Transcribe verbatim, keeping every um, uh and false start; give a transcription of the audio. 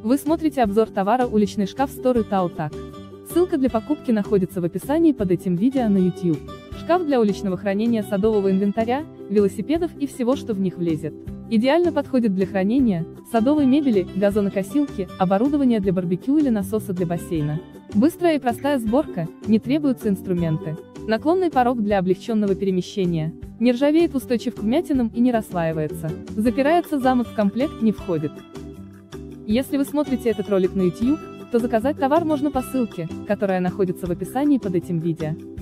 Вы смотрите обзор товара «Уличный шкаф Store Taotak». Ссылка для покупки находится в описании под этим видео на YouTube. Шкаф для уличного хранения садового инвентаря, велосипедов и всего, что в них влезет. Идеально подходит для хранения садовой мебели, газонокосилки, оборудования для барбекю или насоса для бассейна. Быстрая и простая сборка, не требуются инструменты. Наклонный порог для облегченного перемещения. Не ржавеет, устойчив к вмятинам и не расслаивается. Запирается замок, в комплект не входит. Если вы смотрите этот ролик на YouTube, то заказать товар можно по ссылке, которая находится в описании под этим видео.